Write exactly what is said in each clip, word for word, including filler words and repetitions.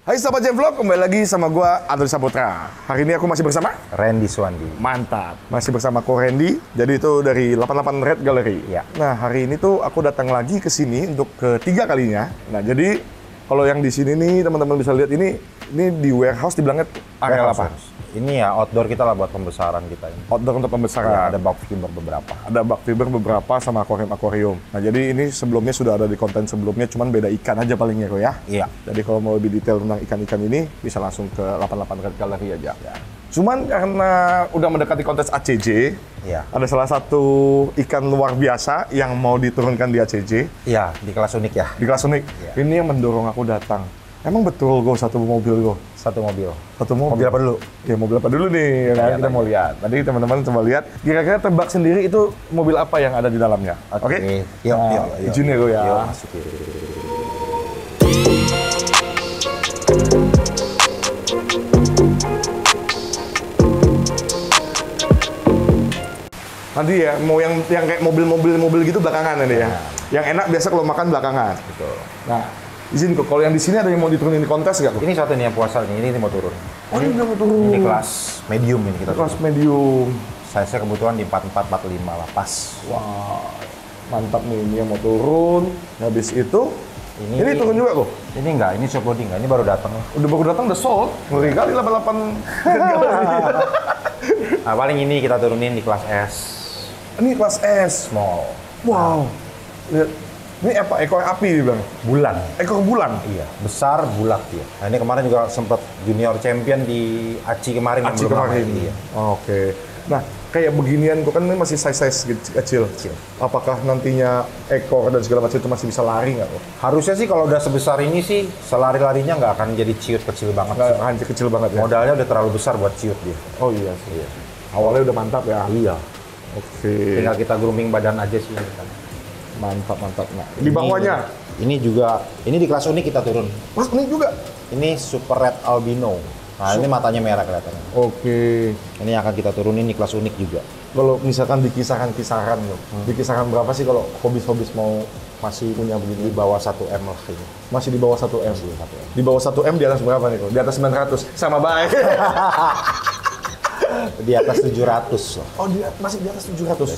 Hai Sobat Jevlog, kembali lagi sama gua Adri Saputra. Hari ini aku masih bersama Randy Suwandi. Mantap, masih bersama ko Randy. Jadi itu dari delapan puluh delapan Red Gallery. Ya. Nah, hari ini tuh aku datang lagi ke sini untuk ketiga kalinya. Nah, jadi kalau yang di sini nih teman-teman bisa lihat ini ini di warehouse dibilangnya area apa? Ini ya outdoor kita lah buat pembesaran kita ini. Outdoor untuk pembesaran. Ya, ada bak fiber beberapa. Ada bak fiber beberapa sama akuarium-akuarium. Nah, jadi ini sebelumnya sudah ada di konten sebelumnya, cuman beda ikan aja paling ya, Ko ya. Iya. Jadi kalau mau lebih detail tentang ikan-ikan ini, bisa langsung ke delapan puluh delapan Red Gallery aja. Ya. Cuman karena udah mendekati kontes A C J, Iya. ada salah satu ikan luar biasa yang mau diturunkan di A C J, Iya, di kelas unik ya. di kelas unik. Iya. Ini yang mendorong aku datang. Emang betul Go satu mobil Go? Satu mobil. Satu mobil. Mobil apa dulu? Ya, mobil apa dulu nih? Ya, kan? Lihat Kita aja. mau lihat. Tadi teman-teman coba lihat. Kira-kira tebak sendiri itu mobil apa yang ada di dalamnya. Oke? Oke. Yuk, Nah, yuk, yuk. izin ya Go ya. Yuk, masukin. Nanti ya, mau yang yang kayak mobil-mobil mobil gitu belakangan ini ya. Nah. Yang enak biasa kalau makan belakangan. Betul. Nah, izin kok. Kalau yang di sini ada yang mau diturunin di kontes nggak kok? Ini satu nih yang puasa nih, ini, ini mau turun. Oh, ini udah mau turun. Ini kelas medium ini kita Kelas turun. medium. Size-nya kebutuhan di empat puluh empat, empat puluh lima lah, pas. Wah, mantap nih. Ini yang mau turun. Habis itu, ini, Ini- turun juga kok. Ini enggak, ini shop loading enggak, ini baru datang. Udah baru datang udah sold. Ngeri kali delapan puluh delapan. Nah, paling ini kita turunin di kelas S, Ini kelas S. small. Wow. Lihat. Ini apa? Ekor api dibilang. Bulan. Ekor bulan. Iya, besar bulat dia. Nah, ini kemarin juga sempat junior champion di A C I kemarin yang Aci belum kemarin. ramai. Iya. Oke. Nah, kayak beginian kok kan ini masih size-size kecil. kecil. Kecil. Apakah nantinya ekor dan segala macam itu masih bisa lari nggak kok? Harusnya sih kalau udah sebesar ini sih selari-larinya nggak akan jadi ciut kecil banget. Nggak, sih. hancur kecil banget ya? Modalnya udah terlalu besar buat ciut dia. Oh iya sih. Awalnya udah mantap ya? Iya. Oke. Tinggal kita grooming badan aja sih. Mantap, mantap. Nah, di Ini- bawahnya? Ini juga, ini di kelas unik kita turun. Mas, ini juga? Ini super red albino. Nah, ini matanya merah kelihatannya. Oke. Ini yang akan kita turunin di kelas unik juga. Kalau misalkan di kisaran-kisaran loh, Hmm. di kisaran berapa sih kalau hobis-hobis mau masih punya begini? Di bawah satu M lah ini. Masih di bawah satu M. Di satu M. Di bawah satu M di atas berapa nih kok? Di atas sembilan ratus. Sama baik. Di atas tujuh ratus lah. Oh, di, masih di atas tujuh ratus.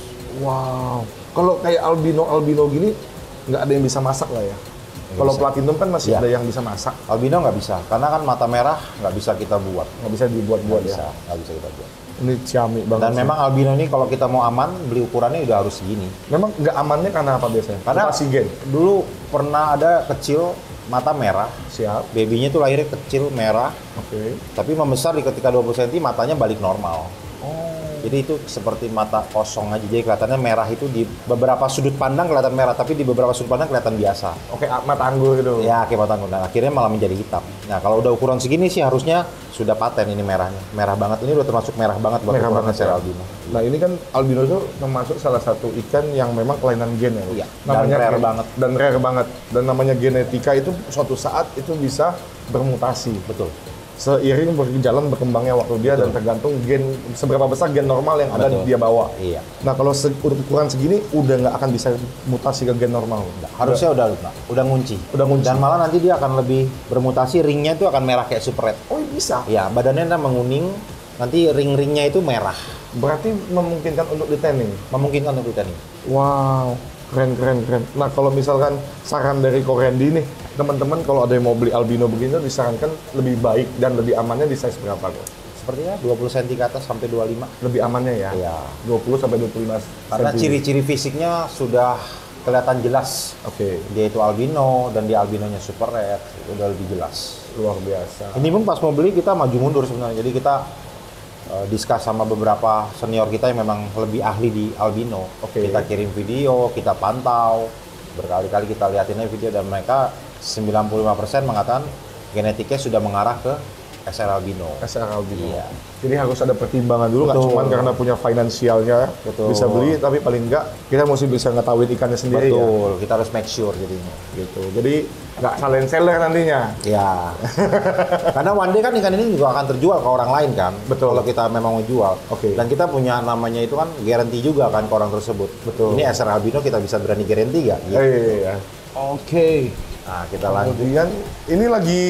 Wow. Kalau kayak albino-albino gini, nggak ada yang bisa masak lah ya? Kalau bisa. platinum kan masih Iya. ada yang bisa masak. Albino nggak bisa, karena kan mata merah nggak bisa kita buat. Nggak bisa dibuat-buat Nggak ya? bisa, nggak bisa kita buat. Ini ciamik banget. Dan sih. memang albino ini kalau kita mau aman, beli ukurannya udah harus segini. Memang nggak amannya karena apa biasanya? Karena Mutasi gen. dulu pernah ada kecil mata merah, Siap. babynya tuh lahirnya kecil merah, Oke. tapi membesar di ketika dua puluh sentimeter matanya balik normal. Oh. Jadi itu seperti mata kosong aja, jadi kelihatannya merah itu di beberapa sudut pandang kelihatan merah, tapi di beberapa sudut pandang kelihatan biasa. Oke, mata anggur gitu. Ya, kayak mata anggur. Nah, akhirnya malah menjadi hitam. Nah, kalau udah ukuran segini sih harusnya sudah paten ini merahnya. Merah banget, ini udah termasuk merah banget buat Merah ukuran banget Serra ya. albino. Nah, ini kan albino itu termasuk salah satu ikan yang memang kelainan gen ya. Bro? Iya, dan rare gen- banget. Dan rare banget. Dan namanya genetika itu suatu saat itu bisa bermutasi. Betul. Seiring berjalan berkembangnya waktu dia dan tergantung gen seberapa besar gen normal yang ada Betul. dia bawa. Iya. Nah, kalau se- ukuran segini udah nggak akan bisa mutasi ke gen normal. Harusnya udah udah, udah ngunci. Udah ngunci. Dan malah nanti dia akan lebih bermutasi, ringnya itu akan merah kayak super red. Oh, bisa. Ya, badannya nanti menguning, nanti ring-ringnya itu merah. Berarti memungkinkan untuk di-tanning. Memungkinkan untuk tanning. Wow, keren keren keren. Nah, kalau misalkan saran dari Ko Randy nih, teman-teman kalau ada yang mau beli albino begini disarankan lebih baik dan lebih amannya di size berapa kok? Sepertinya dua puluh sentimeter ke atas sampai dua puluh lima. Lebih amannya ya? Iya. dua puluh sampai dua puluh lima Karena senti. ciri-ciri fisiknya sudah kelihatan jelas. Oke, Dia itu albino dan dia albinonya super red, itu udah lebih jelas. luar biasa. Ini pun pas mau beli kita maju mundur sebenarnya. Jadi kita uh, discuss sama beberapa senior kita yang memang lebih ahli di albino. Oke. Kita kirim video, kita pantau, berkali-kali kita liatinnya video dan mereka sembilan puluh lima persen mengatakan genetiknya sudah mengarah ke S R albino. S R albino. Iya. Jadi harus ada pertimbangan dulu, nggak Betul. cuma karena punya finansialnya Betul. bisa beli, tapi paling nggak kita mesti bisa ngetahuin ikannya sendiri ya. Betul, kita harus make sure jadinya. Gitu. Jadi nggak salin seller nantinya. Ya, karena one day kan ikan ini juga akan terjual ke orang lain kan. Betul. Kalau kita memang mau jual. Oke. Dan kita punya namanya itu kan guarantee juga kan ke orang tersebut. Betul. Ini S R albino kita bisa berani guarantee nggak? Iya. Eh, iya. Oke. Nah, kita lanjut. Kemudian ini lagi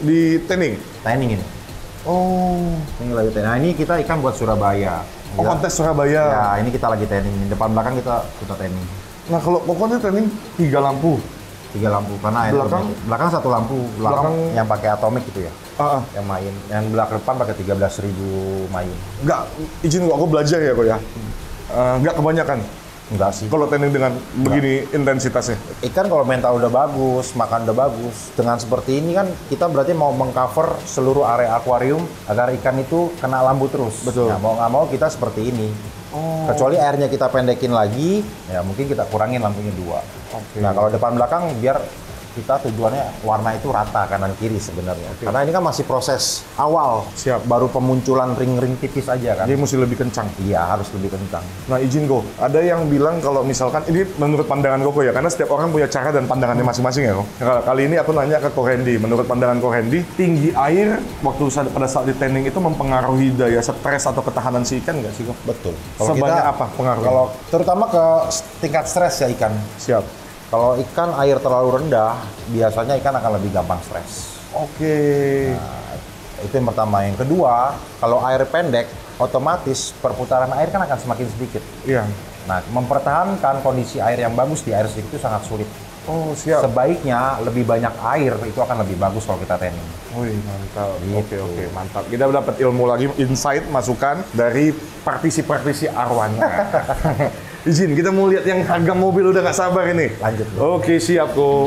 di tanning? Tanning ini. Oh. Ini lagi tanning. Nah, ini kita ikan buat Surabaya. Oh, Kita- kontes Surabaya. Ya, ini kita lagi tanning. Depan belakang kita kita tanning. Nah, kalau pokoknya tanning tiga lampu. Tiga lampu karena air Belakang? belakang belakang satu lampu, belakang, Belakang- yang pakai atomic gitu ya. Ah, ah. Yang main. Yang belakang depan pakai tiga belas ribu main. Nggak, izin gua, aku belajar ya kok ya. Eh, nggak kebanyakan Enggak sih. kalau tanning dengan begini intensitasnya. Ikan kalau mental udah bagus, makan udah bagus, dengan seperti ini kan kita berarti mau mengcover seluruh area akuarium agar ikan itu kena lampu terus. Betul. Nah, mau nggak mau kita seperti ini. Oh. Kecuali airnya kita pendekin lagi, ya mungkin kita kurangin lampunya dua. Oke. Nah kalau depan belakang biar kita tujuannya warna itu rata kanan kiri sebenarnya. Karena ini kan masih proses awal. Siap. Baru pemunculan ring-ring tipis aja kan. Dia mesti lebih kencang. Iya harus lebih kencang. Nah, izin Go, ada yang bilang kalau misalkan, ini menurut pandangan Koko ya, karena setiap orang punya cara dan pandangannya masing-masing ya, Ko. Nah, kali ini aku nanya ke Ko Randy, menurut pandangan Ko Randy, tinggi air waktu saat- pada saat di tanning itu mempengaruhi daya stres atau ketahanan si ikan nggak sih, Ko? Betul. Sebanyak apa pengaruhnya? Kalau terutama ke tingkat stres ya ikan. Siap. Kalau ikan air terlalu rendah, biasanya ikan akan lebih gampang stres. Oke. Nah, itu yang pertama. Yang kedua, kalau air pendek, otomatis perputaran air kan akan semakin sedikit. Iya. Nah, mempertahankan kondisi air yang bagus di air sedikit itu sangat sulit. Oh, siap. Sebaiknya lebih banyak air, itu akan lebih bagus kalau kita tanning. Wih, mantap. Gitu. Oke, oke, mantap. Kita dapat ilmu lagi, insight, masukan dari praktisi-praktisi arwana. Izin, kita mau lihat yang harga mobil udah nggak sabar ini. Lanjut, Bro. Oke, siap, Ko.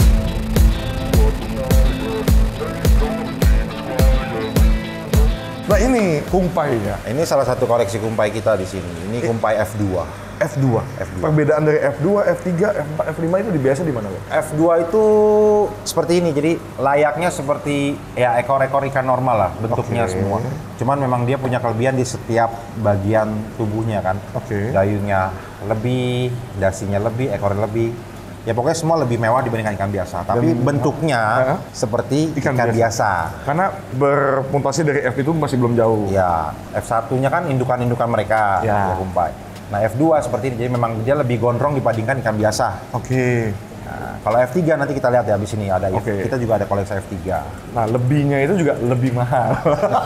Nah, ini kumpainya. Ini salah satu koleksi kumpai kita di sini. Ini kumpai F dua. F dua. F dua. Perbedaan dari F dua, F tiga, F empat, F lima itu di biasa di mana, Ko? F dua itu seperti ini, jadi layaknya seperti ya ekor-ekor ikan normal lah bentuknya Oke. semua. Cuman memang dia punya kelebihan di setiap bagian tubuhnya kan. Oke. Dayungnya lebih, dasinya lebih, ekornya lebih. Ya pokoknya semua lebih mewah dibandingkan ikan biasa. Tapi Dan- bentuknya Hah? seperti Ikan ikan, biasa. biasa. Karena bermutasi dari F itu masih belum jauh. Ya, F satu-nya kan indukan-indukan mereka, Ya. ya kumpai. Nah F dua seperti ini, jadi memang dia lebih gondrong dibandingkan ikan biasa. Oke. Nah, kalau F tiga nanti kita lihat ya di sini ada. Oke. Kita juga ada koleksi F tiga. Nah, lebihnya itu juga lebih mahal.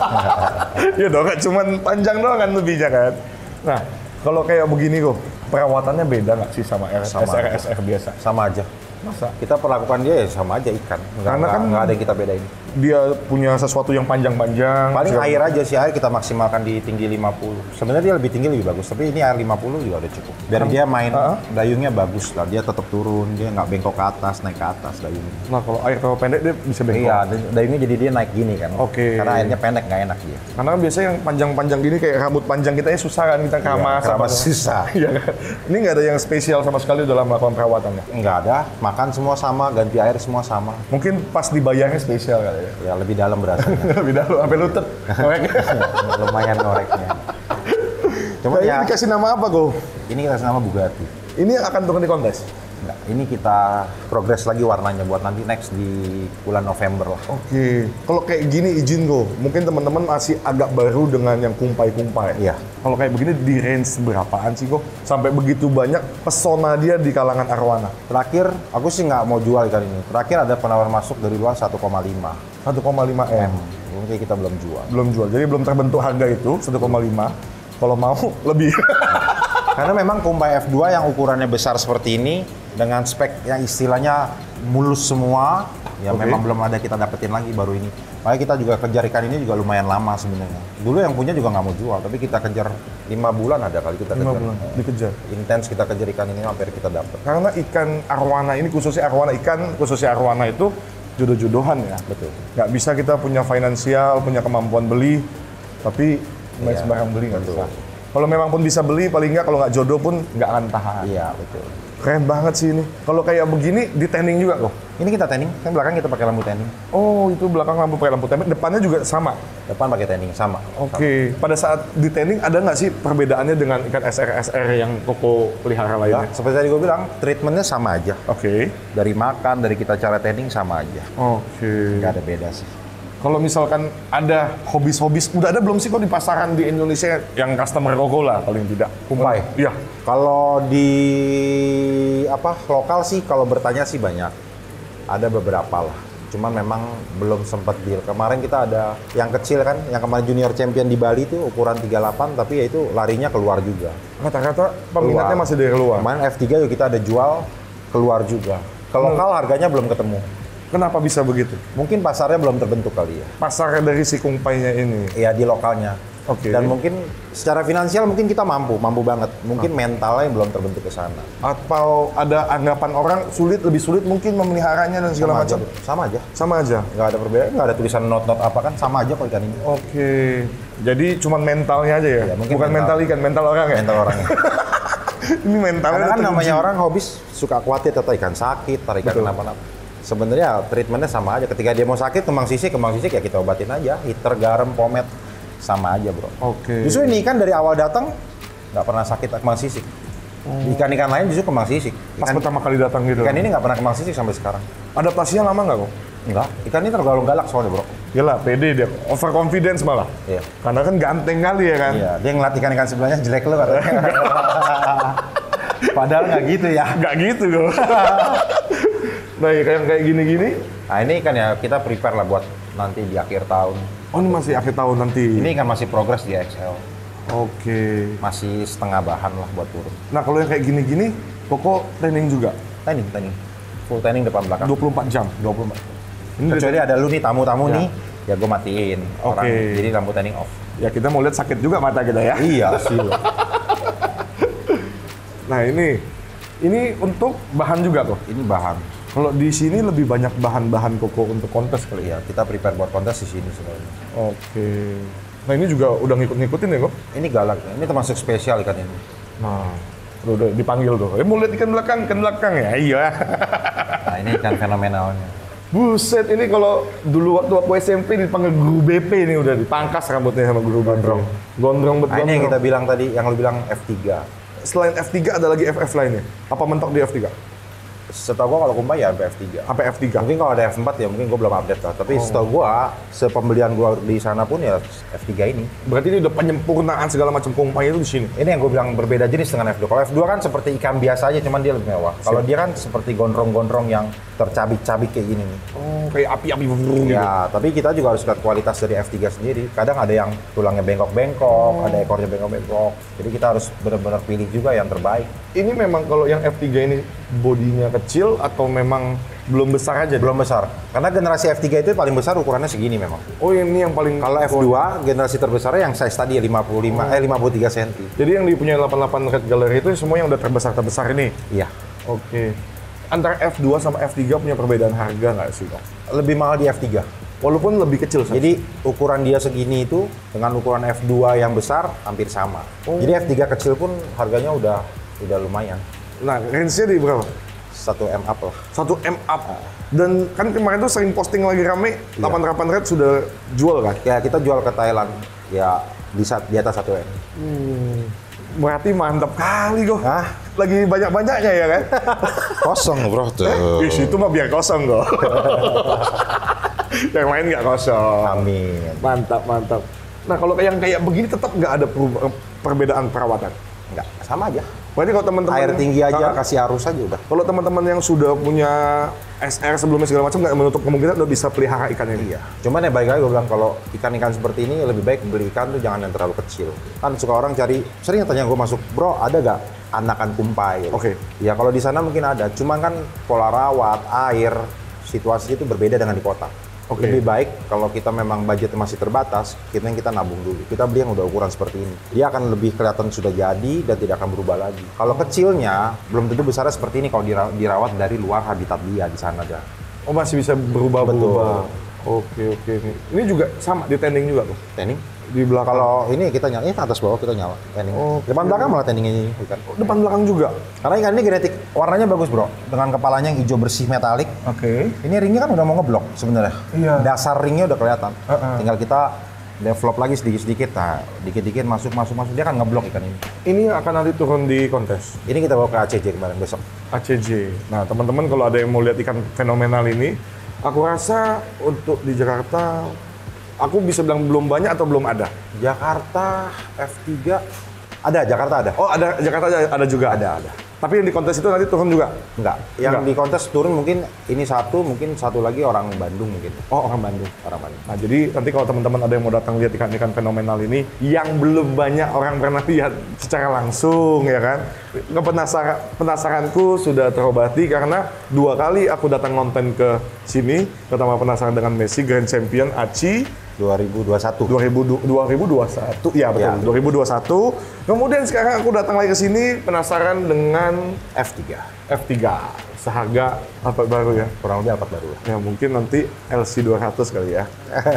Iya dong, nggak cuman panjang doang kan lebihnya kan. Nah, kalau kayak begini kok, perawatannya beda nggak sih sama, R- Sama S R aja. S R biasa? Sama aja. Masa? Kita perlakukan dia ya sama aja ikan. Nggak, Karena nggak- kan- nggak ada yang kita bedain. Dia punya sesuatu yang panjang-panjang. Paling segala- air aja sih, air kita maksimalkan di tinggi lima puluh. Sebenarnya dia lebih tinggi lebih bagus, tapi ini air lima puluh juga udah cukup. Biar dia main Ah. dayungnya bagus lah, dia tetap turun, dia nggak bengkok ke atas, naik ke atas dayungnya. Nah, kalau air terlalu pendek dia bisa bengkok. Iya, dayungnya jadi dia naik gini kan. Oke. Karena airnya pendek nggak enak dia. Karena kan biasanya yang panjang-panjang gini kayak rambut panjang kita ya susah kan kita keramas. Iya, keramas apa- susah. Iya kan? Ini nggak ada yang spesial sama sekali dalam melakukan perawatannya. Nggak ada, makan semua sama, ganti air semua sama. Mungkin pas dibayarnya spesial kali ya. Ya lebih dalam berasanya. Lebih dalam, sampai lutut. Ngorek. Lumayan ngoreknya. Cuma Nah, ini ya, dikasih nama apa, Go? ini kita kasih nama Bugatti. Ini yang akan turun di kontes? Enggak, ini kita progres lagi warnanya buat nanti next di bulan November lah. Oke, kalau kayak gini izin Go, mungkin teman-teman masih agak baru dengan yang kumpai-kumpai. Iya. Kalau kayak begini di range berapaan sih Go? Sampai begitu banyak pesona dia di kalangan arwana. Terakhir, aku sih nggak mau jual ikan ini. Terakhir ada penawar masuk dari luar satu koma lima satu koma lima M. Mungkin kita belum jual. Belum jual, jadi belum terbentuk harga itu satu koma lima. Kalau mau lebih. Karena memang kumpai F dua yang ukurannya besar seperti ini dengan spek yang istilahnya mulus semua, ya Oke. memang belum ada kita dapetin lagi baru ini. Makanya kita juga kejar ikan ini juga lumayan lama sebenarnya. Dulu yang punya juga nggak mau jual, tapi kita kejar lima bulan ada kali kita lima kejar. bulan dikejar. Intens kita kejar ikan ini hampir kita dapet. Karena ikan arwana ini khususnya arwana ikan khususnya arwana itu jodoh-jodohan ya. Betul. Nggak bisa kita punya finansial, punya kemampuan beli, tapi main Iya, sembarang beli nggak betul. bisa. Kalau memang pun bisa beli, paling nggak kalau nggak jodoh pun nggak akan tahan. Iya betul. Keren banget sih ini. Kalau kayak begini di tanning juga loh. Ini kita tanning, kan belakang kita pakai lampu tanning, Oh, itu belakang lampu pakai lampu tanning, depannya juga sama. depan pakai tanning sama. Oke. Pada saat di tanning ada nggak sih perbedaannya dengan ikan S R S R yang Koko pelihara Sama. lainnya? Seperti tadi gue bilang, treatmentnya sama aja. Oke. Dari makan, dari kita cara tanning sama aja. Oke. Nggak ada beda sih. Kalau misalkan ada hobis-hobis, udah ada belum sih kok di pasaran di Indonesia yang customer Koko lah paling tidak? Kumpai? Iya. Kalau di apa lokal sih, kalau bertanya sih banyak. Ada beberapa lah. cuman memang belum sempat deal. Kemarin kita ada yang kecil kan, yang kemarin junior champion di Bali itu ukuran tiga puluh delapan, tapi ya itu larinya keluar juga. Rata-rata peminatnya Keluar. masih dari luar. Kemarin F tiga juga kita ada jual, keluar juga. Ke lokal harganya belum ketemu. Kenapa bisa begitu? Mungkin pasarnya belum terbentuk kali ya. Pasar dari si Kungpainya ini. Ya di lokalnya. Oke. Dan mungkin secara finansial mungkin kita mampu, mampu banget. Mungkin mentalnya yang belum terbentuk ke sana. Atau ada anggapan orang sulit, lebih sulit mungkin memeliharanya dan segala Sama macam. aja, sama aja. Sama aja. Nggak ada perbedaan, nggak ada tulisan not-not apa kan, sama aja kok ikan ini. Oke. Jadi cuman mentalnya aja ya? Iya, mungkin Bukan mental. mental. ikan, mental orang ya? Mental orangnya. Ini mentalnya Karena kan teruji. namanya orang hobis suka khawatir atau ikan sakit, atau ikan Betul. kenapa-napa. Sebenarnya treatmentnya sama aja. Ketika dia mau sakit, kembang sisik, kembang sisik ya kita obatin aja. Heater, garam, pomade, sama aja bro. Oke. Justru ini ikan dari awal datang nggak pernah sakit kembang sisik. Ikan-ikan lain justru kembang sisik. Pas Ikan, pertama kali datang gitu. ikan ini nggak pernah kembang sisik sampai sekarang. Adaptasinya lama nggak kok? Enggak. Ikan ini tergolong galak soalnya bro. Gila, pede dia. Over confidence malah. Iya. Karena kan ganteng kali ya kan? Iya. Dia ngeliat ikan-ikan sebelahnya jelek lu katanya. Padahal nggak gitu ya. Nggak gitu kok. Nah, ya, kayak kayak gini-gini. Nah ini kan ya kita prepare lah buat nanti di akhir tahun. Oh, ini masih akhir tahun nanti. Ini kan masih progres di X L. Oke. Masih setengah bahan lah buat turun. Nah, kalau yang kayak gini-gini, Koko training juga Tanning, tanning. Full tanning depan belakang. dua puluh empat jam. dua puluh empat. Ini Kecuali ada lu nih tamu-tamu Ya. nih, ya gue matiin. Orang, Oke. jadi lampu tanning off. Ya kita mau lihat sakit juga mata kita ya. Iya sih. Nah, ini ini untuk bahan juga tuh. Ini bahan. Kalau di sini lebih banyak bahan-bahan Koko untuk kontes kali ya. Iya, kita prepare buat kontes di sini sebenarnya. Oke. Nah, ini juga udah ngikut-ngikutin ya kok. Ini galak. Ini termasuk spesial ikan ini. Nah, udah, udah dipanggil tuh. Eh, mau lihat ikan belakang, ikan belakang ya? Iya. Nah ini ikan fenomenalnya. Buset, ini kalau dulu waktu aku S M P dipanggil guru B P ini udah dipangkas rambutnya sama guru gondrong. Gondrong bet Nah, ini yang gondrong. kita bilang tadi, yang lu bilang F tiga. Selain F tiga ada lagi F F lainnya? Apa mentok di F tiga? Setahu gua kalau Kumpai ya sampai F tiga. Sampai F tiga? Mungkin kalau ada F empat ya mungkin gua belum update lah. Tapi Oh. setahu gua, sepembelian gua di sana pun ya F tiga ini. Berarti ini udah penyempurnaan segala macam Kungpai itu di sini. Ini yang gue bilang berbeda jenis dengan F dua. Kalau F dua kan seperti ikan biasa aja, cuman dia lebih mewah. Kalau dia kan seperti gondrong-gondrong yang tercabik-cabik kayak gini nih. Oh, kayak api-api gitu. Ya, tapi kita juga harus lihat kualitas dari F tiga sendiri. Kadang ada yang tulangnya bengkok-bengkok, ada ekornya bengkok-bengkok. Jadi kita harus benar-benar pilih juga yang terbaik. Ini memang kalau yang F tiga ini bodinya kecil atau memang belum besar aja? Belum besar. Karena generasi F tiga itu paling besar ukurannya segini memang. Oh, ini yang paling... Kalau F dua, generasi terbesarnya yang size tadi ya lima puluh lima, eh lima puluh tiga senti. Jadi yang dipunyai delapan puluh delapan Red Gallery itu semua yang udah terbesar-terbesar ini? Iya. Oke. Antara F dua sama F tiga punya perbedaan harga nggak sih, Kak? Lebih mahal di F tiga. Walaupun lebih kecil saja. Jadi ukuran dia segini itu dengan ukuran F dua yang besar hampir sama. Oh. Jadi F tiga kecil pun harganya udah udah lumayan. Nah, range-nya di berapa? satu M up lah. satu M up. Dan kan kemarin tuh sering posting lagi rame, delapan puluh delapan Red sudah jual kan? Ya kita jual ke Thailand ya di, sat- di atas satu M. Hmm. Berarti mantap kali kok. Hah? Lagi banyak-banyaknya ya kan? Kosong bro tuh. Wih, itu mah biar kosong kok. Yang lain nggak kosong. Amin. Mantap, mantap. Nah, kalau yang kayak begini tetap nggak ada perub- perbedaan perawatan. Enggak, sama aja. Berarti kalau teman-teman Air tinggi aja, Ah, kasih arus aja udah. kalau teman-teman yang sudah punya S R sebelumnya segala macam nggak menutup kemungkinan udah bisa pelihara ikan ini. Iya. Cuman ya baik lagi gue bilang kalau ikan-ikan seperti ini lebih baik beli ikan tuh jangan yang terlalu kecil. Kan suka orang cari, sering tanya gue masuk, bro ada gak anakan kumpai? Oke. Ya kalau di sana mungkin ada, cuman kan pola rawat, air, situasi itu berbeda dengan di kota. Oke. Lebih baik kalau kita memang budgetnya masih terbatas, kita yang kita nabung dulu. Kita beli yang udah ukuran seperti ini. Dia akan lebih kelihatan sudah jadi dan tidak akan berubah lagi. Kalau kecilnya, belum tentu besarnya seperti ini kalau dira- dirawat dari luar habitat dia di sana dah. Oh, masih bisa berubah-berubah. Oke, oke. Ini juga sama di tending juga tuh. Tanning. Di belakang. Kalau ini kita nyala, ini atas bawah kita nyala. Tanning. Oke. Depan belakang malah tanningnya ini. Ikan. Depan belakang juga. Karena ikan ini genetik warnanya bagus bro. Dengan kepalanya yang hijau bersih metalik. Oke. Ini ringnya kan udah mau ngeblok sebenarnya. Iya. Dasar ringnya udah kelihatan. Uh-uh. Tinggal kita develop lagi sedikit-sedikit. Nah, dikit-dikit masuk, masuk, masuk. Dia kan ngeblok ikan ini. Ini akan nanti turun di kontes Ini kita bawa ke A C J kemarin besok. A C J. Nah, teman-teman kalau ada yang mau lihat ikan fenomenal ini, aku rasa untuk di Jakarta, aku bisa bilang belum banyak atau belum ada. Jakarta F tiga ada, Jakarta ada. Oh, ada Jakarta ada, ada juga. Ada, ada. Tapi yang di kontes itu nanti turun juga? Enggak. Yang Enggak. di kontes turun mungkin ini satu, mungkin satu lagi orang Bandung mungkin. Oh, orang Bandung. Orang Bandung. Nah, jadi nanti kalau teman-teman ada yang mau datang lihat ikan-ikan fenomenal ini, yang belum banyak orang pernah lihat secara langsung, ya kan? Penasaran, penasaranku sudah terobati karena dua kali aku datang nonton ke sini. Pertama penasaran dengan Messi, Grand Champion, A C I, dua ribu dua puluh satu. dua ribu dua puluh satu, ya betul, Ya. dua ribu dua puluh satu. Kemudian sekarang aku datang lagi ke sini penasaran dengan F tiga. F tiga, seharga apa baru ya? Kurang lebih Alphard baru lah. Ya mungkin nanti L C dua ratus kali ya.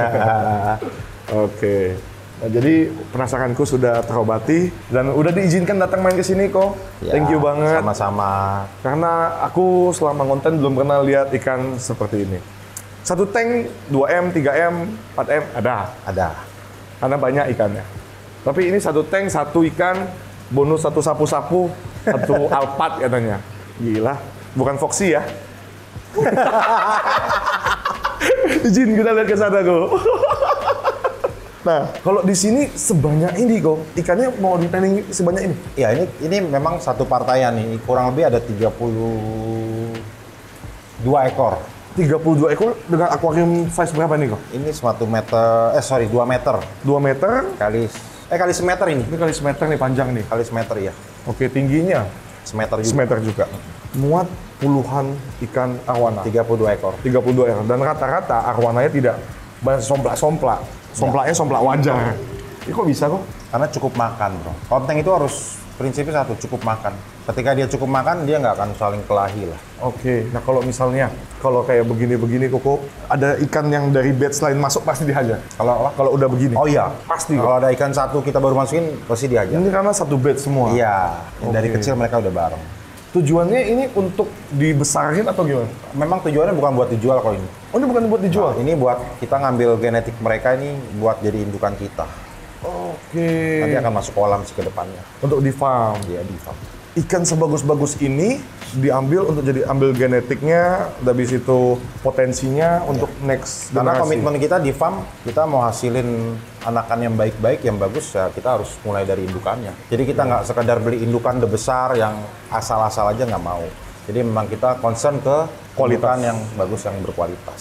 Oke. Nah, jadi penasaranku sudah terobati dan udah diizinkan datang main ke sini kok. Ya, Thank you banget. Sama-sama. Karena aku selama konten belum pernah lihat ikan seperti ini. Satu tank dua M, tiga M, empat M ada. Ada. Karena banyak ikannya. Tapi ini satu tank, satu ikan, bonus satu sapu-sapu, satu Alphard katanya. Gila, bukan Foxy ya. Izin kita lihat ke sana kok. Nah, kalau di sini sebanyak ini kok, ikannya mau di tanning sebanyak ini? Ya ini ini memang satu partaian nih. Kurang lebih ada tiga puluh dua ekor. tiga puluh dua ekor dengan akuarium size berapa nih kok? Ini satu meter, eh sorry dua meter dua meter, kali, eh kali semeter ini. ini kali semeter nih panjang nih. Kali semeter ya. Oke, tingginya Semeter juga. semeter juga. Muat puluhan ikan arwana. tiga puluh dua ekor. tiga puluh dua ekor. Dan rata-rata arwananya tidak banyak somplak-somplak. Somplaknya somplak wajar. Ini kok bisa kok? Karena cukup makan, bro. Konteng itu harus prinsipnya satu, cukup makan. Ketika dia cukup makan, dia nggak akan saling kelahi lah. Oke, nah kalau misalnya, kalau kayak begini-begini Koko, ada ikan yang dari batch lain masuk pasti dihajar. Kalau apa? Kalau udah begini. Oh iya, Pasti. Kalau ada ikan satu kita baru masukin, pasti dihajar. Ini karena satu batch semua. Iya, dari Oke. kecil mereka udah bareng. Tujuannya ini untuk dibesarin atau gimana? Memang tujuannya bukan buat dijual kalau ini. Oh, ini bukan buat dijual? Nah, ini buat kita ngambil genetik mereka ini buat jadi indukan kita. Oke. Nanti akan masuk kolam sih ke depannya. Untuk di farm. Dia di farm. Ikan sebagus-bagus ini diambil untuk jadi ambil genetiknya, habis itu potensinya untuk next Karena generasi. komitmen kita di farm, kita mau hasilin anakan yang baik-baik, yang bagus, ya kita harus mulai dari indukannya. Jadi kita nggak sekedar beli indukan the besar yang asal-asal aja nggak mau. Jadi memang kita concern ke Kualitas. indukan yang bagus, yang berkualitas.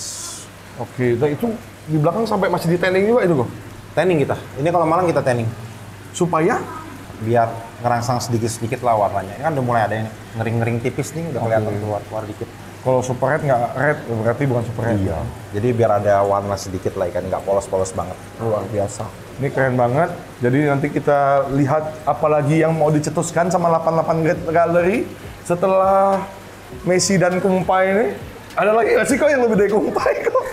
Oke, nah itu di belakang sampai masih di tanning juga itu kok? Tanning kita. Ini kalau malam kita tanning. Supaya? Biar ngerangsang sedikit-sedikit lah warnanya. Ini kan udah mulai ada yang ngering-ngering tipis nih, udah kelihatan Oke. keluar-keluar dikit. Kalau super red nggak red, berarti bukan super red. Iya. Jadi biar ada warna sedikit lah ikan, nggak polos-polos banget. Luar biasa. Ini keren banget. Jadi nanti kita lihat apalagi yang mau dicetuskan sama delapan puluh delapan Great Gallery setelah Messi dan Kumpai ini. Ada lagi nggak sih kok yang lebih dari Kumpai kok?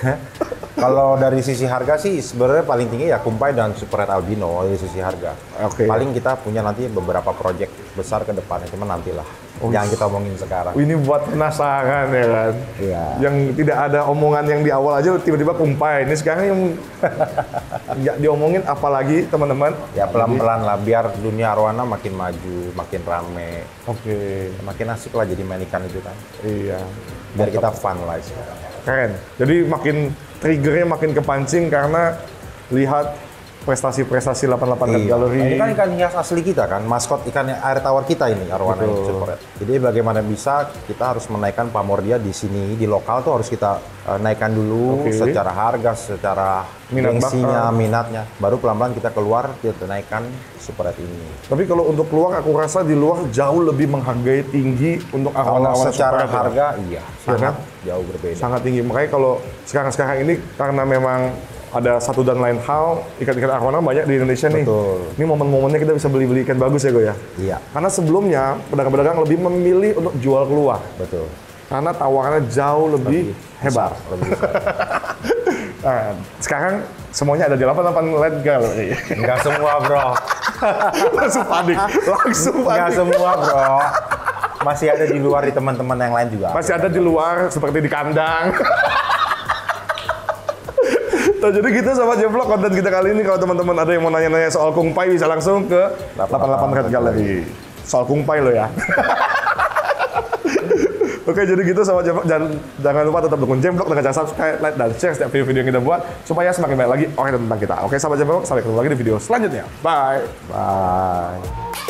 Kalau dari sisi harga sih sebenarnya paling tinggi ya Kumpai dan Super Red Albino dari sisi harga. Oke. Paling kita punya nanti beberapa project besar ke depannya, cuma nantilah. Oh, Jangan kita omongin sekarang. Ini buat penasaran ya kan? Iya. Yang tidak ada omongan yang di awal aja tiba-tiba Kumpai. Ini sekarang yang nggak diomongin apalagi teman-teman. Ya pelan-pelan lah, biar dunia arwana makin maju, makin rame, Oke. makin asik lah jadi main ikan itu kan. Iya. Biar kita fun lah sekarang. Keren. Jadi makin triggernya makin kepancing karena lihat prestasi-prestasi delapan puluh delapan Red Iya. Gallery. Nah, ini kan ikan hias asli kita kan, maskot ikan air tawar kita ini arwana ini, Betul. Super Red. Jadi bagaimana bisa kita harus menaikkan pamor dia di sini, di lokal tuh harus kita uh, naikkan dulu Oke. secara harga, secara Minat gengsinya, bakar. minatnya. Baru pelan-pelan kita keluar, kita naikkan Super Red ini. Tapi kalau untuk keluar, aku rasa di luar jauh lebih menghargai tinggi untuk Kalau arwana-arwana secara Super Red ya. harga, iya, sangat kan? jauh berbeda. Sangat tinggi. Makanya kalau sekarang-sekarang ini karena memang ada satu dan lain hal, ikan-ikan arwana banyak di Indonesia nih. Betul. Ini momen-momennya kita bisa beli-beli ikan bagus ya, Go ya. Iya, Karena sebelumnya pedagang-pedagang lebih memilih untuk jual keluar. betul. Karena tawarannya jauh lebih, hebat. Besar, lebih besar. Nah, sekarang semuanya ada di delapan puluh delapan Red Gallery. Enggak semua, bro. Langsung panik, langsung Enggak panik. semua, bro. Masih ada di luar di teman-teman yang lain juga. Masih ada di luar seperti di kandang. Nah, jadi gitu sama Jevlog konten kita kali ini. Kalau teman-teman ada yang mau nanya-nanya soal Kumpai bisa langsung ke delapan puluh delapan Red Gallery. Soal Kumpai lo ya. Oke, jadi gitu sama Jevlog. Dan jangan lupa tetap dukung Jevlog dengan cara subscribe, like, dan share setiap video-video yang kita buat supaya semakin banyak lagi orang yang tentang kita. Oke, sahabat Jevlog, sampai ketemu lagi di video selanjutnya. Bye. Bye.